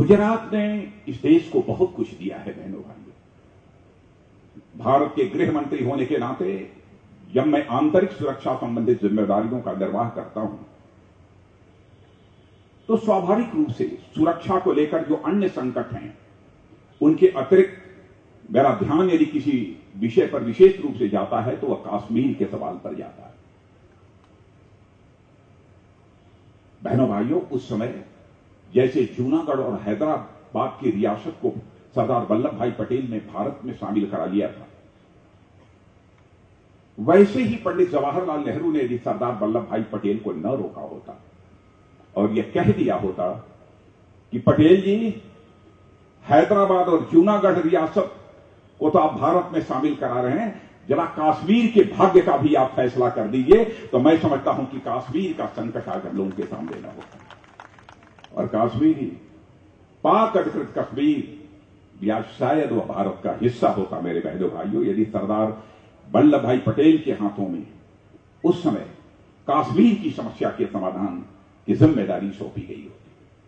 गुजरात ने इस देश को बहुत कुछ दिया है बहनों भाइयों। भारत के गृह मंत्री होने के नाते जब मैं आंतरिक सुरक्षा संबंधित जिम्मेदारियों का निर्वाह करता हूं तो स्वाभाविक रूप से सुरक्षा को लेकर जो अन्य संकट हैं उनके अतिरिक्त मेरा ध्यान यदि किसी विषय पर विशेष रूप से जाता है तो वह कश्मीर के सवाल पर जाता है। बहनों भाइयों, उस समय जैसे जूनागढ़ और हैदराबाद की रियासत को सरदार वल्लभ भाई पटेल ने भारत में शामिल करा लिया था, वैसे ही पंडित जवाहरलाल नेहरू ने यदि सरदार वल्लभ भाई पटेल को न रोका होता और यह कह दिया होता कि पटेल जी, हैदराबाद और जूनागढ़ रियासत को तो आप भारत में शामिल करा रहे हैं, जरा कश्मीर के भाग्य का भी आप फैसला कर दीजिए, तो मैं समझता हूं कि कश्मीर का संकट आकर लोगों के सामने न होता। और कश्मीर, पाक अधिकृत कश्मीर या शायद वह भारत का हिस्सा होता मेरे बहनों भाइयों, यदि सरदार वल्लभ भाई पटेल के हाथों में उस समय कश्मीर की समस्या के समाधान की जिम्मेदारी सौंपी गई होती।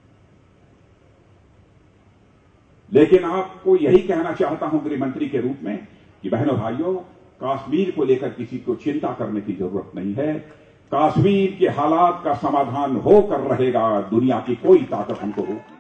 लेकिन आपको यही कहना चाहता हूं गृह मंत्री के रूप में कि बहनों भाइयों, कश्मीर को लेकर किसी को चिंता करने की जरूरत नहीं है। कश्मीर के हालात का समाधान होकर रहेगा, दुनिया की कोई ताकत हमको रोक नहीं।